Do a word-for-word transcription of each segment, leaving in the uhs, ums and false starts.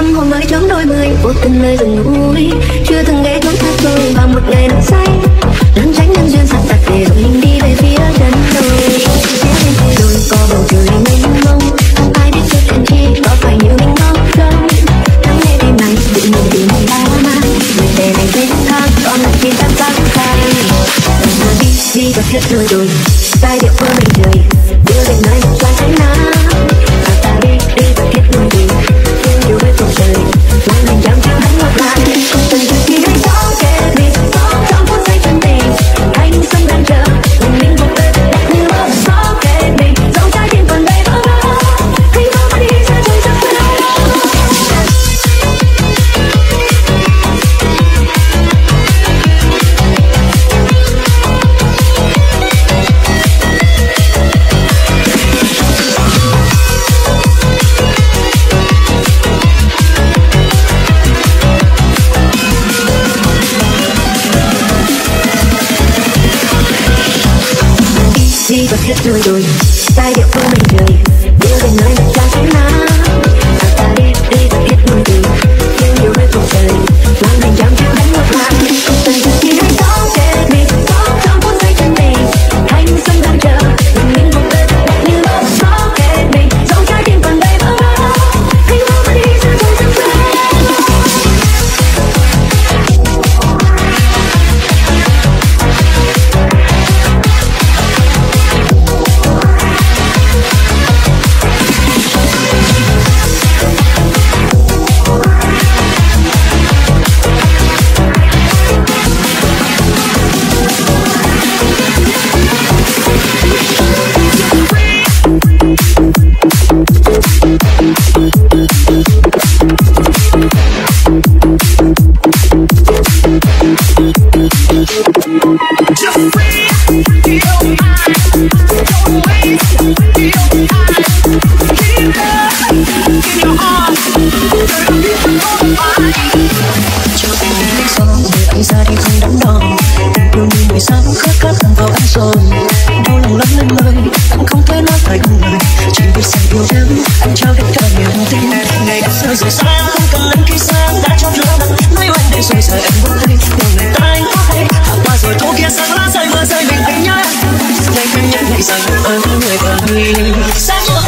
tâm hồn mới chớm đôi mươi, vô tình nơi rừng núi chưa từng ghé thốn thác đôi. Vào một ngày nắng say lẫn tránh nhân duyên sắp đặt để rồi mình đi về phía chân đồi. Đôi có bầu trời mênh mông, không ai biết trước chuyện chi, có phải nhiều mình mong không. Lắng nghe đêm này tự mình tìm mình ta mà người để này thế thang còn lại trên tan vắng tay. Đi đi và kết đôi đồi, giai điệu của mình trời đưa đến nơi xoay cánh nắng. Và ta đi đi và kết đôi đồi, thương yêu với cuộc đời mang mình chẳng chẳng hắn ngược lại. Từng từ khi hãy gió kề đi gió trong phút giây chân tình, anh sống đang chờ mình mình một đời đẹp như mơ. Gió kề đi dẫu trái tim còn đầy vỡ ngỡ, hãy mơ mà đi xa trời giấc mơ. Đi và kết đôi đồi, giai điệu của mình trời đưa đến nơi mặt trăng sáng nắng. Và ta đi đi và kết đôi đồi, thương yêu với cuộc đời mang mình chẳng chẳng đánh ngược lại. Từng từ khi hãy gió kề đi gió trong phút giây chân tình, anh sống đang chờ mình mình một đời đẹp như mơ. Gió kề đi dẫu trái tim còn đầy vỡ ngỡ, hãy mơ mà đi xa trời giấc mơ. Rồi sáng không cần lên khi sáng đã cho lỡ nắng mấyวันđể rồi giờ em vẫn thấy điều này ta anh có hay hạ qua rồi thu kia sáng lá rơi mưa rơi mình tình nhớ ngày thêm nhớ ngày rằng ở người còn đi sáng mơ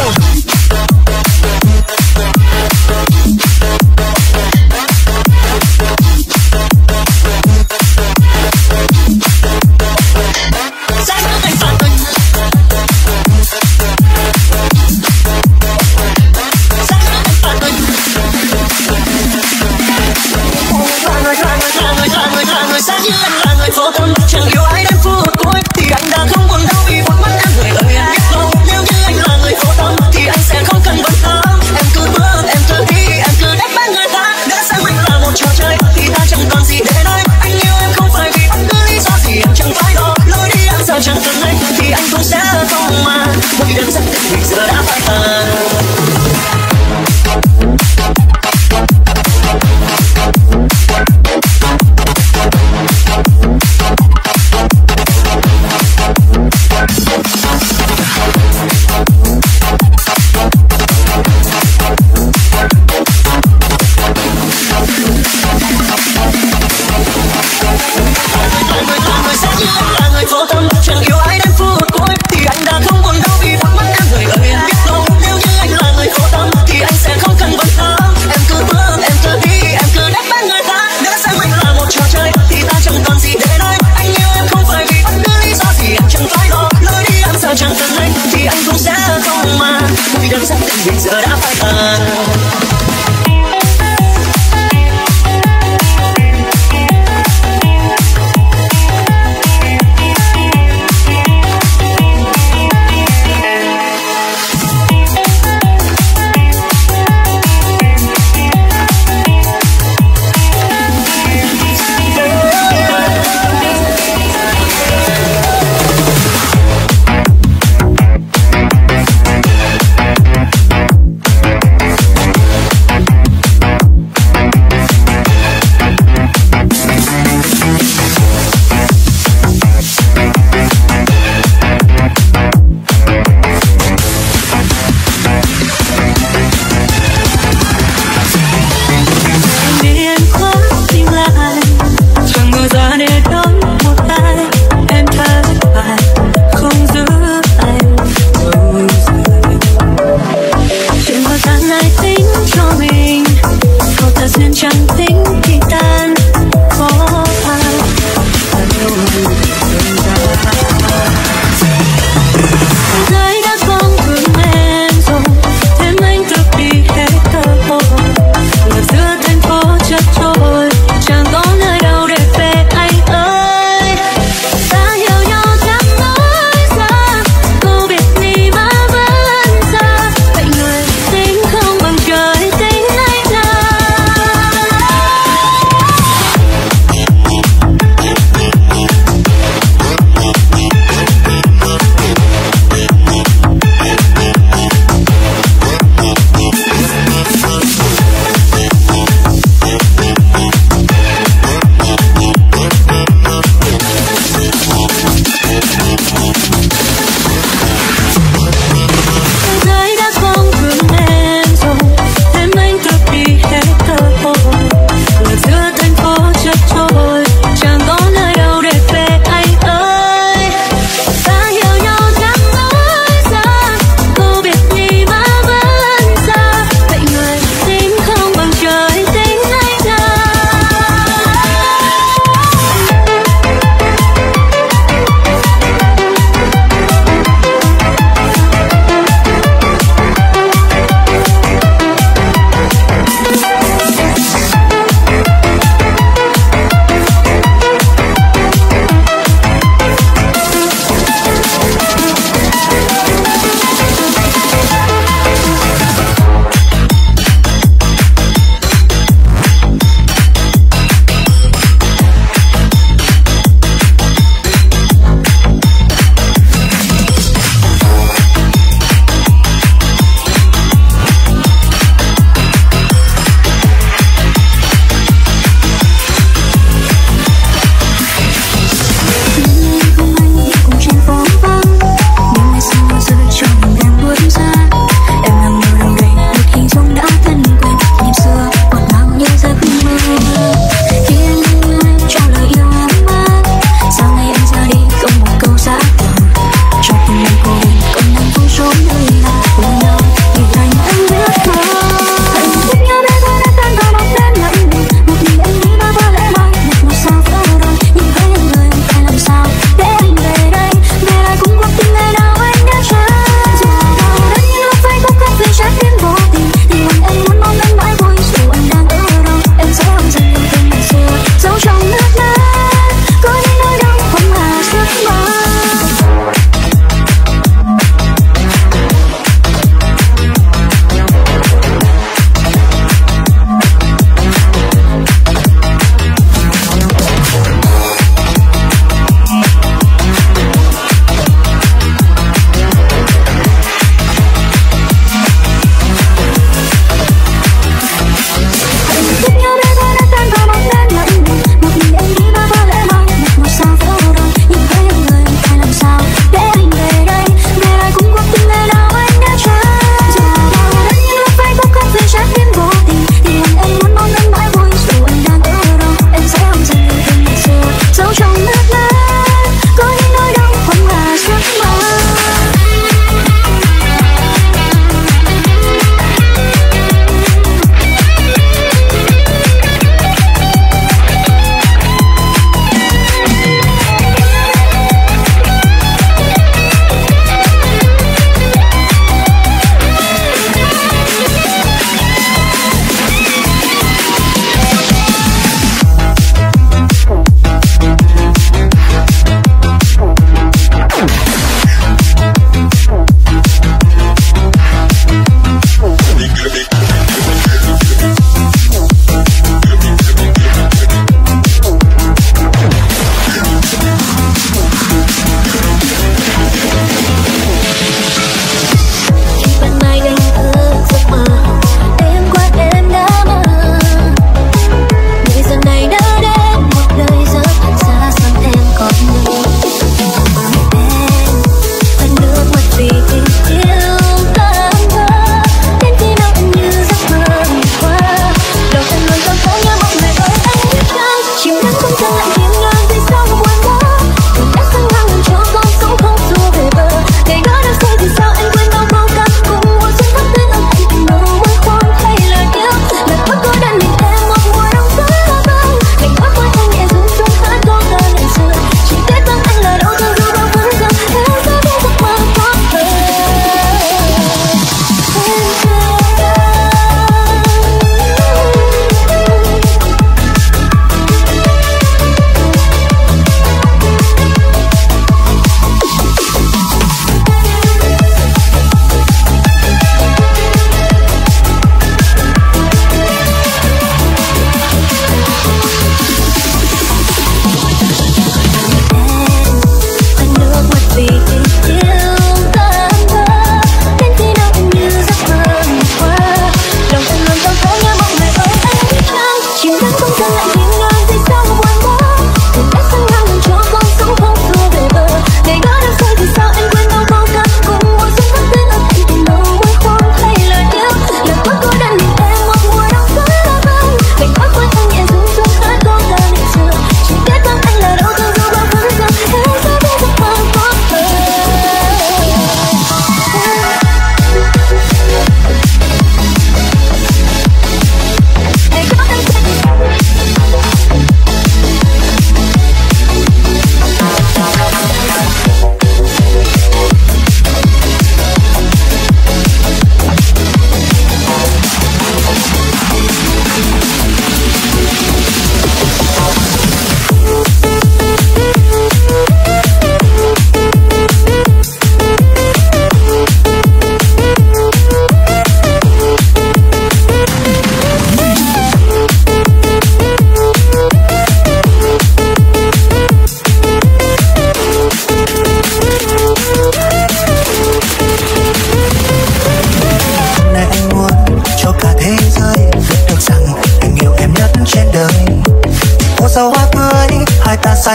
Run, run, run, run, run.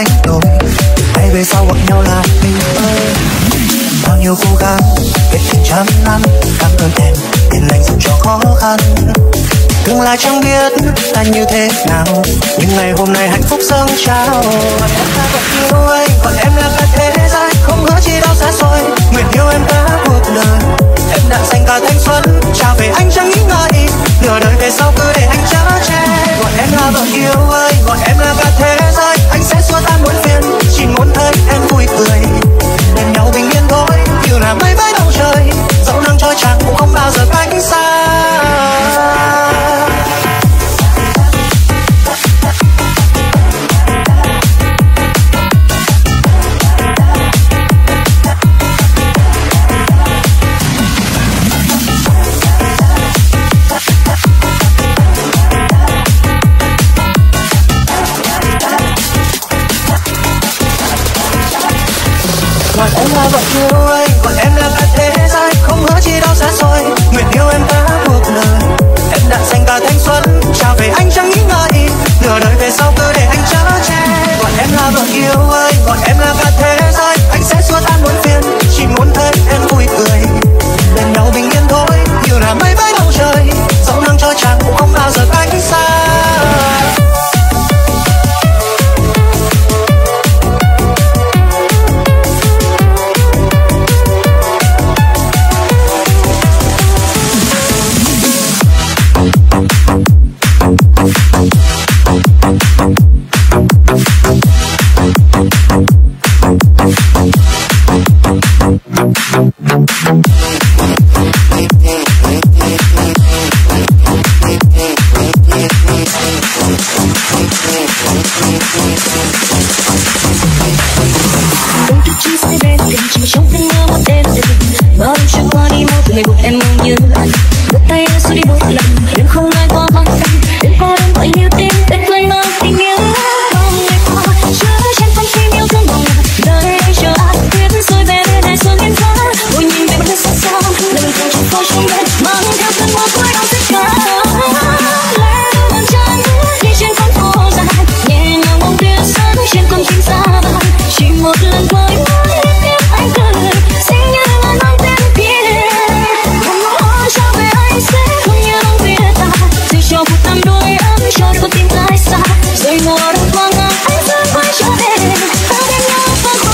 đánh đổi, hay về sau gặp nhau là mình ơi. Bao nhiêu cố gắng biết tình trăm năm, cảm ơn em tiền lành dành cho khó khăn. Tương lai chẳng biết là như thế nào, nhưng ngày hôm nay hạnh phúc dâng trao. Em là vẫn yêu anh, còn em là cả thế giới, không hứa chi đâu xa xôi, nguyện yêu em cả cuộc đời. Em đã dành cả thanh xuân trao về anh chẳng nghĩ ngợi, nửa đời về sau cứ để anh chở che. Gọi em là vợ yêu ơi, gọi em là cả thế giới, anh sẽ xua tan muộn phiền, chỉ muốn thấy em vui cười. Bên nhau bình yên thôi, như là mây với bầu trời, dẫu nắng trôi chẳng cũng không bao giờ cách xa. Gọi em là vợ yêu anh, gọi em là cả thế giới, không hứa chi đâu xa xôi, nguyện yêu em cả cuộc đời. Em đã dành cả thanh xuân trao về anh chẳng nghĩ ngợi, nửa đời về sau cứ để anh chở che. Gọi em là vợ yêu ơi, gọi em là cả thế giới, anh sẽ xua tan muộn phiền, chỉ muốn thấy em vui cười. Bên nhau bình yên thôi, như là mây với bầu trời, dẫu nắng trôi chẳng cũng không bao giờ cách xa. Ngày buộc em mong như anh, bước tay em xua đi một lần, đừng không ai qua băng canh, đừng qua đông gọi như tim, đừng quên mang tình yêu. Bao ngày qua chứa trên con tim yêu thương mong đời anh chờ ai biết rồi về bên này xuân yên phá, ngồi nhìn về bên xa xa, đừng không chỉ phôi trong bên mang theo cơn mưa cuối đông rất cao. Lẽ đôi bàn chân đi trên con phố dài, nhẹ nhàng bóng tia sáng trên con tim xa vời, chỉ một lần với mỗi tiếp anh cười, xinh như là mang tên kia. Trao về anh sẽ không như lòng biết ta, dù cho cuộc năm đôi ấm cho con tim lại xa, rồi mùa đông qua ngang anh sẽ quay trở về, ta bên nhau và cuộc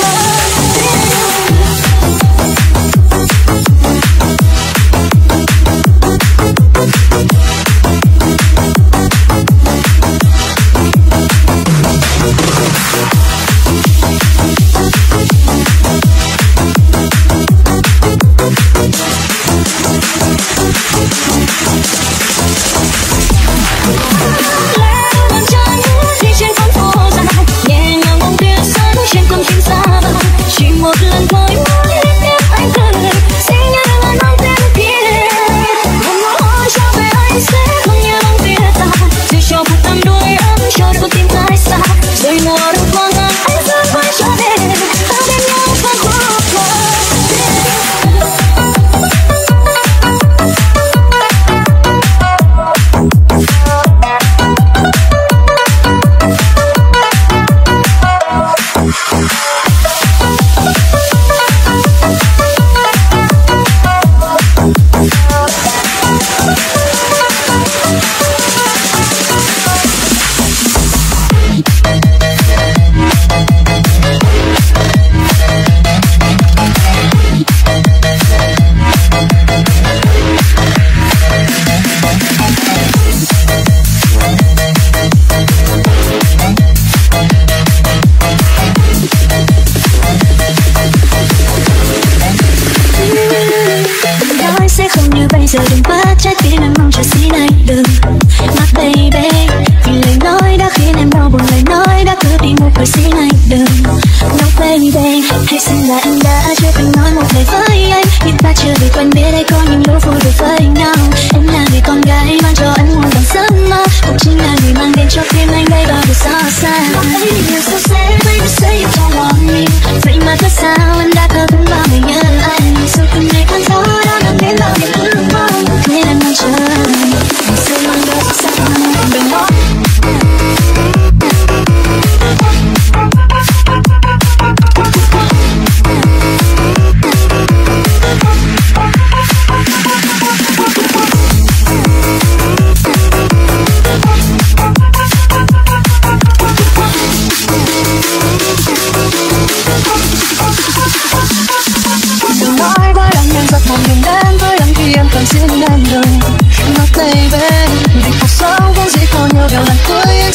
giờ đừng bắt trái tim em mong chờ xin anh đừng mắt baby, vì lời nói đã khiến em đau buồn, lời nói đã cướp đi một lời xin anh đừng no baby, hãy xin là anh đã chưa từng nói một lời với anh, nhưng ta chưa bị quen biết đây có những lúc vui được với nhau. Em là người con gái mang cho anh muôn vàng giấc mơ, cũng chính là người mang đến cho tim anh đây bao điều xót xa. You're so sad, baby, say you don't want me, vậy mà tại sao em đã khờ khứng bao ngày nhớ anh, rồi từng ngày tháng gió đã mang đến bao niềm ước mơ, nên em mong chờ ngày xưa mang đôi sắc đừng nói.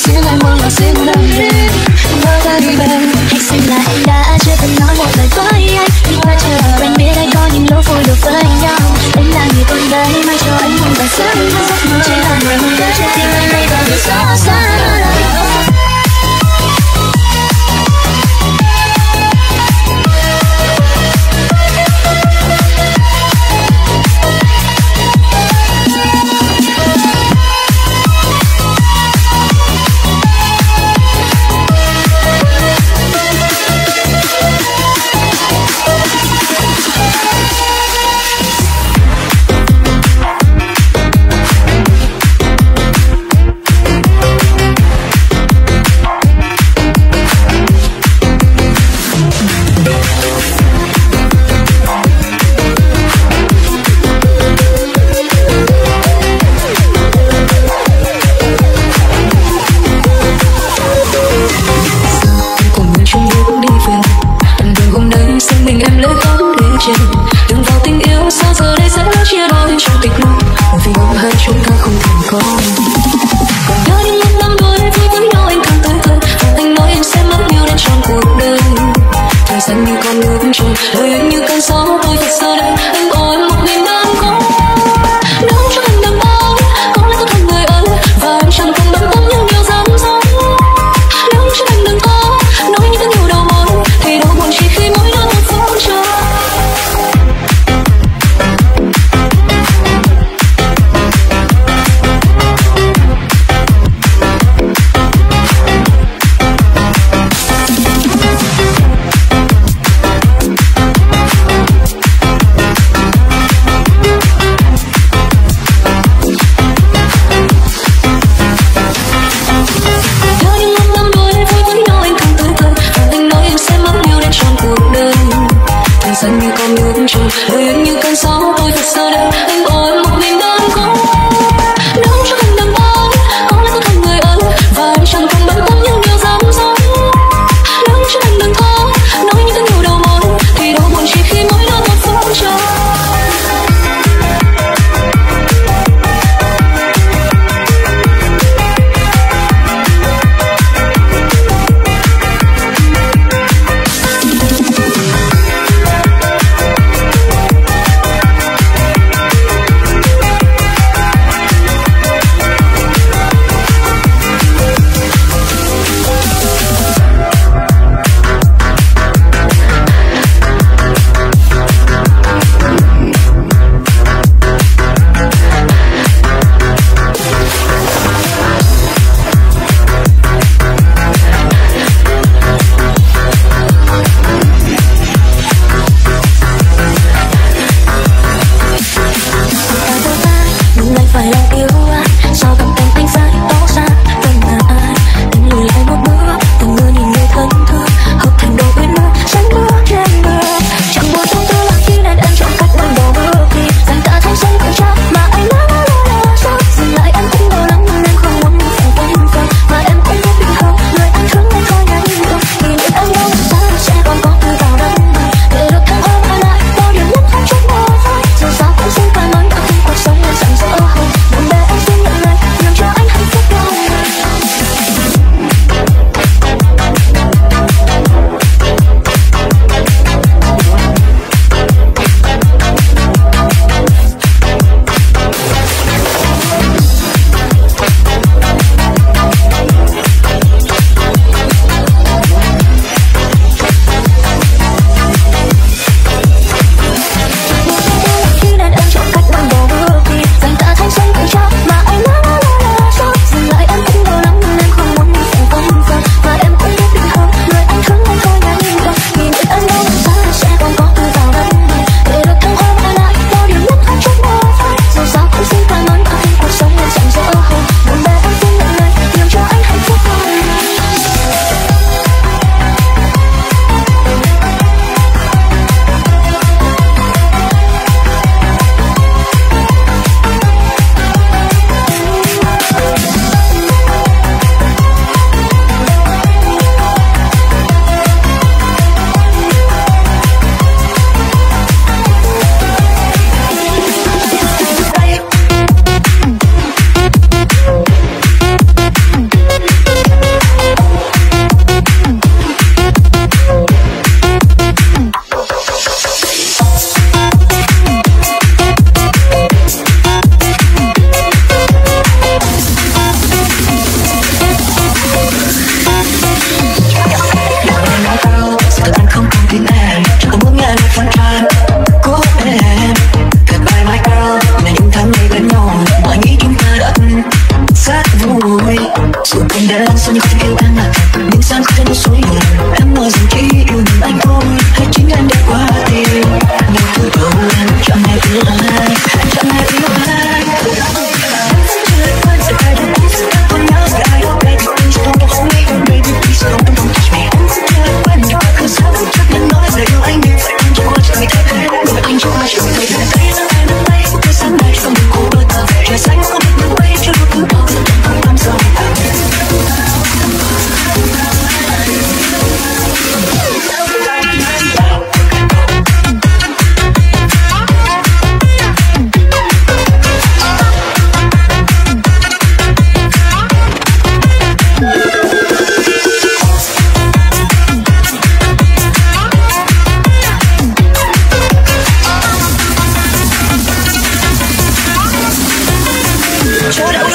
xin anh muốn là xin làm gì mơ baby. Hãy xem là em đã chưa từng nói một lời với anh, nhưng ta chưa quen biết ai có những lúc vui được với nhau. Em là người con gái mang cho anh một bài sáng và giấc mơ chỉ là người muốn gửi cho tim anh đây vào điều xóa xa.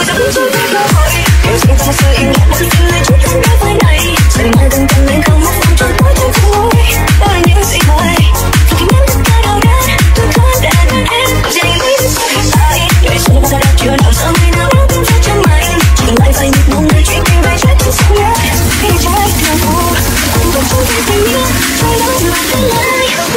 dẫm chân ta cơ hội. Điều gì ta sự im lặng sự tình này chút trong đôi vai này. Dần mai từng tầm lên không một phòng cho tôi trong không ngồi. Đó là những gì thôi. Và khi nhắm mắt ta đau đớn, tôi có để bên em. Còn gì nghĩ đến sao hiện tại. Đời xuân ta đã chưa nào sao ngày nào đó cũng ra cho mày. Chỉ lại phải nhịp mong người chuyện tình về trái tim sao nhớ. Khi trái càng khô, anh còn không thể thấy nhớ. Trái đó là tương lai.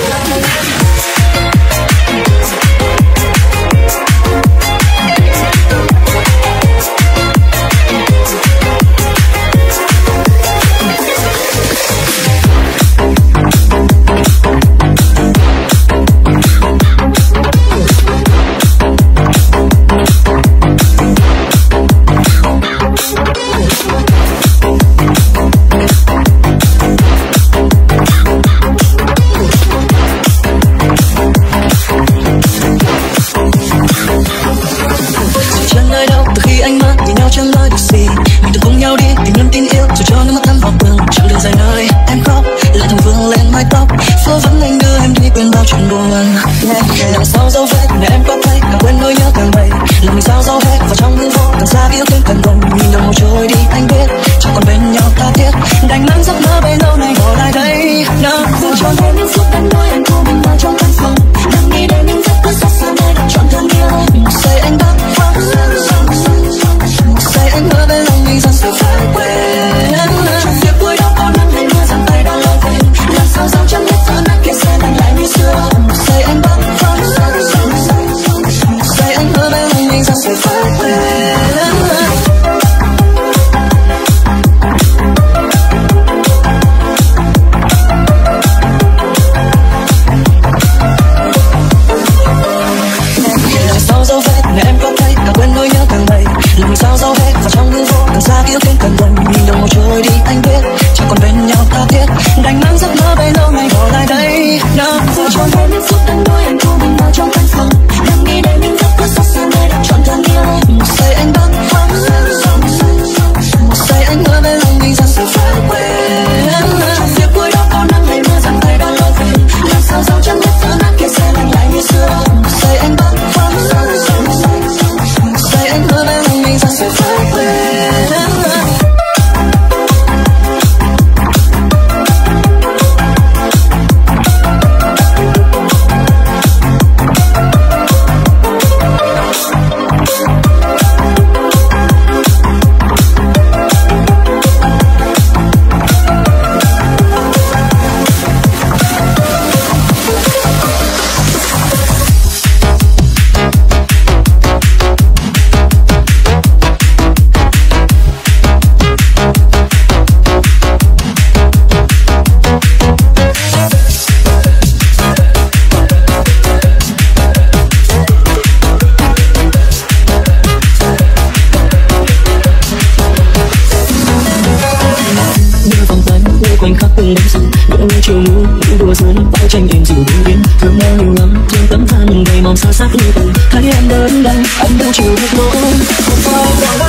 Đằng sau dấu vết này em có thấy càng quên nỗi nhớ càng đầy. Lòng mình sao dấu hết và trong hư vô càng xa yêu thêm càng gần. Nhìn đồng hồ trôi đi anh biết chẳng còn bên nhau tha thiết. Đành mang giấc mơ bấy lâu nay bỏ lại đây. Nào Giờ tròn thêm những phút đắm đuối anh cô mình vào trong căn phòng. Đang nghĩ đến những giấc mơ xa xa nơi đặt trọn thương yêu. một giây anh băn khoăn, một giây anh hứa bên lòng mình rằng sẽ phải quên. Trong việc cuối đó có nắng hay mưa giăng tay đã lôi về. Làm sao dòng chân hết gió nát kia sẽ lạnh lại như xưa. Một giây anh băn khoăn, một giây anh hứa bên lòng mình rằng sẽ phải quên. Lòng sao dấu hết và trong hư vô càng xa yêu thêm càng gần. Nhìn đồng hồ trôi đi anh biết chẳng còn bên nhau tha thiết. Đành mang giấc mơ bấy lâu nay bỏ lại đây. Nào Giờ tròn thêm những phút đắm đuối anh cô mình vào trong căn phòng. Đang nghĩ đến những giấc mơ xa xa nơi đặt trọn thương yêu. Một giây anh băn khoăn, một giây anh hứa bên lòng mình rằng sẽ phải quên. Trong việc cuối đó có nắng hay mưa giăng tay đã lôi về. Làm sao dòng chân hết gió nát kia sẽ lạnh lại như xưa. Một giây anh băn khoăn, một giây anh hứa bên lòng mình rằng sẽ phải quên. chiều mưa những đùa giỡn bao tranh đèn dịu bình yên thương em nhiều lắm trên tấm thảm đầy mong xa sắc như từng thấy em đến đây anh đâu chịu được nỗi.